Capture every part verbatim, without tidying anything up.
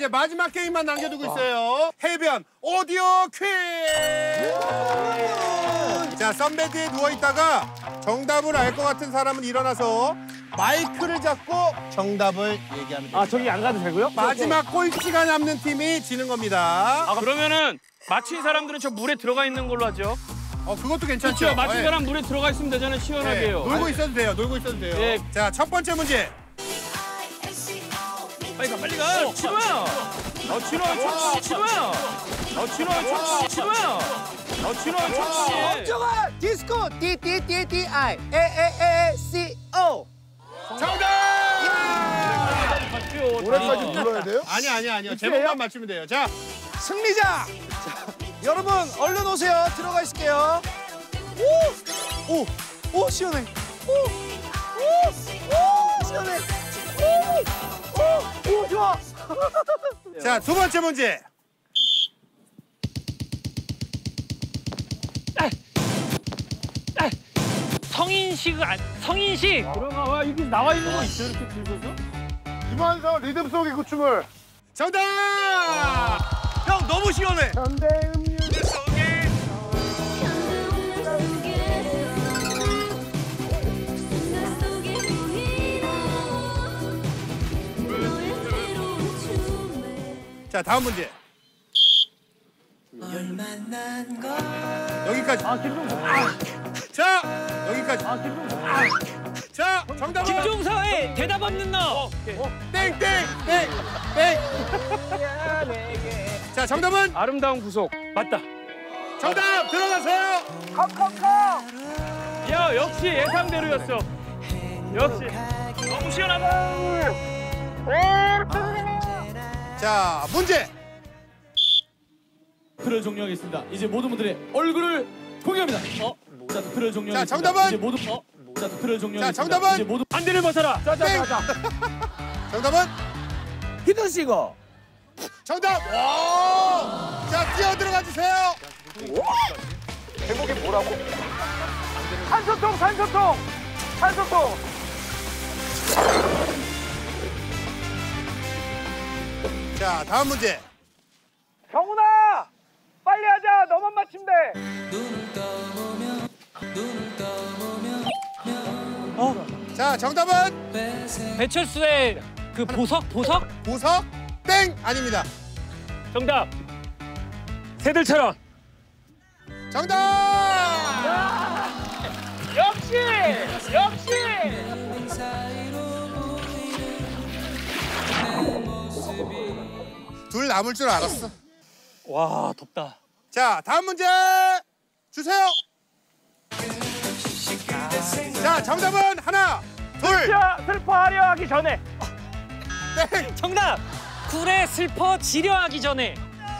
이제 마지막 게임만 남겨두고 있어요. 해변 오디오 퀴즈. 자, 선베드에 누워있다가 정답을 알 것 같은 사람은 일어나서 마이크를 잡고 정답을 얘기하면 됩니다. 아, 저기 안 가도 되고요? 마지막 꼴찌가 남는 팀이 지는 겁니다. 아, 그러면은 맞힌 사람들은 저 물에 들어가 있는 걸로 하죠. 어, 그것도 괜찮죠? 그렇죠. 맞힌 네. 사람 물에 들어가 있으면 되잖아요. 시원하게요. 네, 놀고 있어도 돼요. 놀고 있어도 돼요. 네. 자, 첫 번째 문제. 빨리 가, 빨리 가. 진호야. 어, 진호야, 진호야. 어, 진호야, 진호야. 어, 진호야, 진호야. 엄정한 디스코 디디디디아이 에에에에씨오. 정답! 노래까지 불러야 돼요? 아니, 아니, 아니요. 제목만 맞추면 돼요. 자, 승리자. 자, 여러분 얼른 오세요. 들어가 있을게요. 오, 오, 오 시원해. 오, 오, 오 시원해. 오, 오, 오 좋아. 자, 두 번째 문제. 성인식, 아, 성인식. 그럼 아, 여기 나와 있는 거 있죠? 이렇게 들고서? 김한성 리듬 속의 그 춤을. 정답! 형, 너무 시원해. 현대 음료 속에. 자, 다음 문제. 여기까지. 아, 김종서. 아, 자, 여기까지. 아, 김종서. 아. 자, 정답은 김종서의 대답 없는 너. 땡땡 땡 땡. 자, 정답은 아름다운 구속. 맞다. 정답 들어가세요. 야, 역시 예상대로였어. 역시. 너무 시원하다. 자, 문제. 투표를 종료하겠습니다. 이제 모든 분들의 얼굴을 공개합니다. 어? 자, 투표를 종료하겠습니다. 자, 정답은? 이제 모든 어? 자, 투표를 종료하겠습니다. 자, 정답은? 이제 모두 반대를 벗어라. 자, 자, 땡. 자, 자. 정답은 히든시거. 정답. 와! 자, 뛰어 들어가 주세요. 산소통, 산소통. 산소통. 자, 다음 문제. 경훈아! 빨리 하자. 너만 맞추면 돼. 자, 정답은 배철수의 그 보석, 보석? 보석 땡 아닙니다. 정답. 새들처럼. 정답! 역시! 역시! 둘 남을 줄 알았어. 와, 덥다. 자, 다음 문제 주세요. 자, 정답은 하나, 둘, 자, 슬퍼하려 하기 전에. 땡. 정답. 쿨에 슬퍼 지려하기 전에.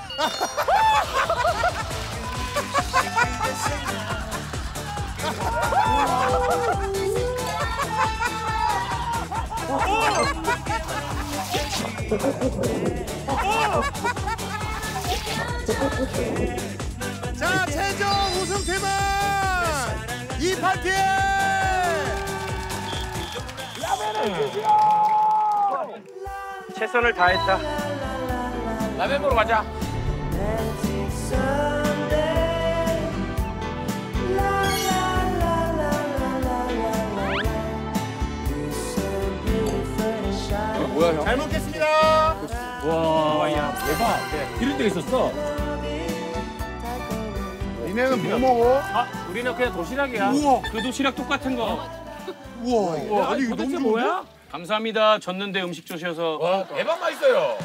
자, 최종 우승팀은 이 파티에 최선을 다했다. 라면 보러 가자. 뭐야, 형? 잘 먹겠습니다. 와, 야, 대박. 이런 데가 있었어? 니네는 뭐 먹어? 아, 우리는 그냥 도시락이야. 우와. 그 도시락 똑같은 거. 우와, 우와, 아니 이거 너무 도대체 좋은데? 뭐야? 감사합니다. 졌는데 음식 주셔서. 와, 대박 맛있어요.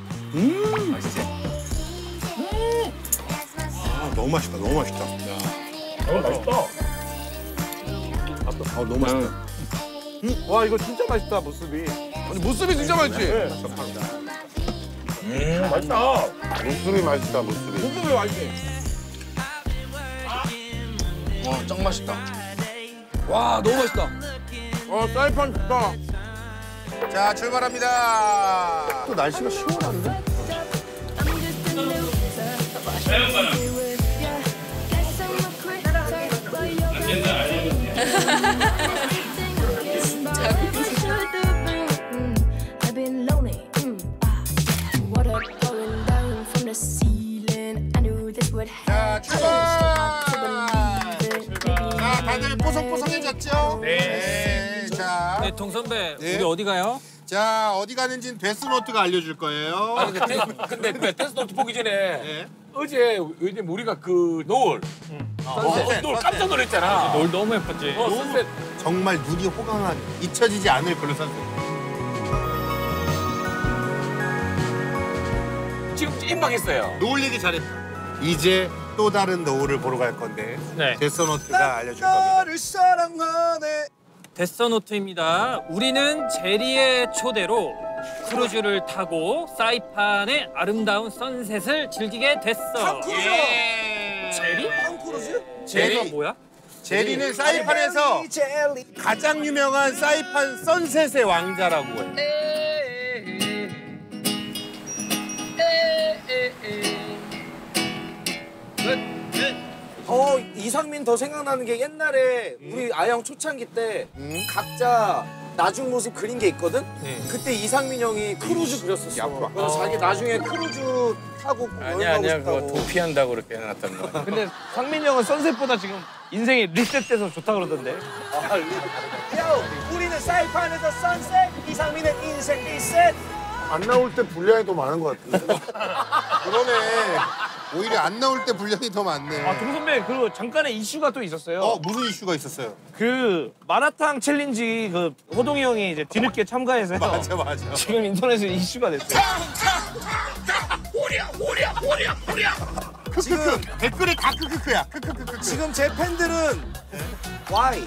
아, 너무 맛있다, 너무 맛있다. 어, 맛있다. 아, 너무 맛있다. 와 이거 진짜 맛있다 모습이. 아니, 모습이 진짜 맛있지? 음, 맛있다. 모습이 맛있다 모습이. 모습이 맛있지? 와, 짱 맛있다. 와, 너무 맛있다. 어 사이판 좋다. 자, 출발합니다. 또 날씨가 시원한데? I've been lonely. Mm. Ah. What a 정 선배, 네. 우리 어디 가요? 자, 어디 가는지는 데스노트가 알려줄 거예요. 아니 근데 근데 그 데스노트 보기 전에 네. 어제 왜냐면 우리가 그 노을 어, 선셋, 노을 선셋. 깜짝 놀랐잖아. 노을 너무 예뻤지. 어, 선셋. 정말 눈이 호강한, 잊혀지지 않을 그런 선셋. 지금 임박했어요. 노을 얘기 잘했다. 이제 또 다른 노을을 보러 갈 건데 네. 데스노트가 알려줄 겁니다. 너를 사랑하네. 데스노트입니다. 우리는 제리의 초대로 크루즈를 타고 사이판의 아름다운 선셋을 즐기게 됐어. 크루즈. 제리? 톰 크루즈? 제리가 뭐야? 제리는 사이판에서 젤리. 가장 유명한 사이판 선셋의 왕자라고 해. 어 이상민 더 생각나는 게 옛날에 우리 아영 초창기 때 각자 나중 모습 그린 게 있거든. 그때 이상민 형이 크루즈 그렸었어. 그래서 자기 나중에 크루즈 타고 여행 가고 싶다고. 도피한다고 그렇게 해놨단 말이야. 근데 상민 형은 선셋보다 지금 인생이 리셋돼서 좋다 그러던데. 야, 우리는 사이판에서 선셋, 이상민은 인생 리셋. 안 나올 때 분량이 더 많은 것 같은데. 그러네. 오히려 안 나올 때 분량이 더 많네. 아, 정 선배 그리고 잠깐의 이슈가 또 있었어요. 어, 무슨 이슈가 있었어요? 그 마라탕 챌린지 그 호동이 형이 이제 뒤늦게 참가해서 맞아, 맞아. 지금 인터넷에 이슈가 됐어요. 지금 댓글이 다 크크크야. 크크크크. 지금 제 팬들은 why?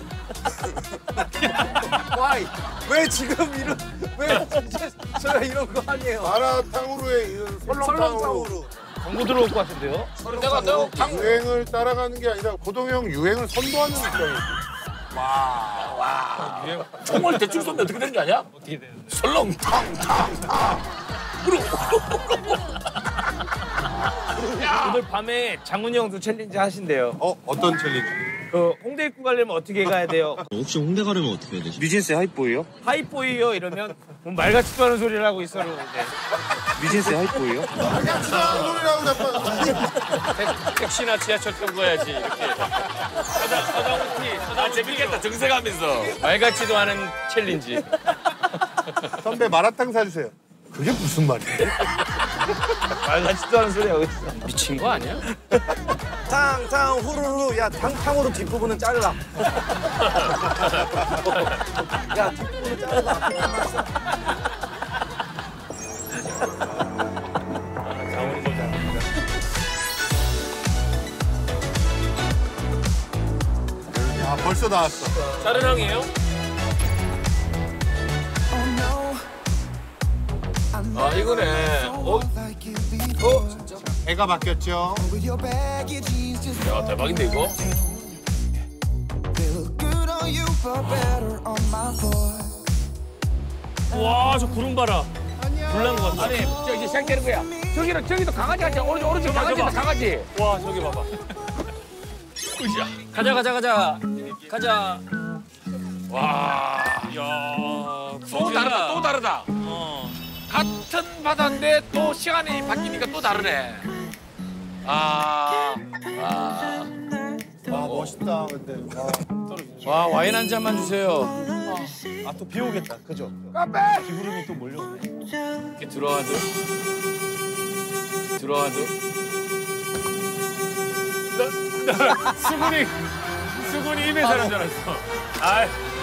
why? 왜 지금 이런 왜 저희가 이런 거 아니에요? 마라탕으로의 이런 설렁탕으로 설렁탕으로. 광고 들어올 것 같은데요? 내가 내가 당 유행을 따라가는 게 아니라 고동형 유행을 선도하는 입장이지. 총을 대충 쏘면 어떻게 되는 줄 아냐? 어떻게 되는 설렁탕탕탕. 오늘 밤에 장훈이 형도 챌린지 하신대요. 어, 어떤 챌린지? 그 홍대 입구 가려면 어떻게 가야 돼요? 혹시 홍대 가려면 어떻게 해야 되지? 뉴진스 하이보이요? 하이보이요 이러면 뭐 말같지도 않은 소리를 하고 있어. 이제. 뉴진스 하이보이요? 소리라고 자꾸. 택시나 지하철 타고 가야지 이렇게. 서장 서장훈이 아 재밌겠다 정색하면서 말 같지도 않은 챌린지. 선배 마라탕 사주세요. 그게 무슨 말이야? 말같지도 않은 소리 하고 있어. 미친 거 아니야? 탕탕 후루루. 야 탕탕으로 뒷부분은 자르라. 야 뒷부분은 자르라. 아, 벌써 나왔어. 짜르랑이에요? 아 이거네. 어? 어? 진짜? 배가 바뀌었죠. 야 대박인데 이거? 와, 저 구름 봐라. 불난 것 같아. 아니 저 이제 시작되는 거야. 저기는 저기도 강아지 같지? 오른쪽 오른쪽 강아지 강아지. 와, 저기 봐봐. 가자, 가자, 가자. 가자. 와. 이야, 또 다르다 또 다르다. 어. 같은 바다인데 또 시간이 바뀌니까 또 다르네. 아. 아. 와, 멋있다, 근데. 와. 와 와인 한 잔만 주세요. 아 또 비 오겠다. 그죠? 기구름이 또 몰려오네. 이렇게 들어와도 들어와도 수근이, 수근이 입에 사는 줄 알았어. 아,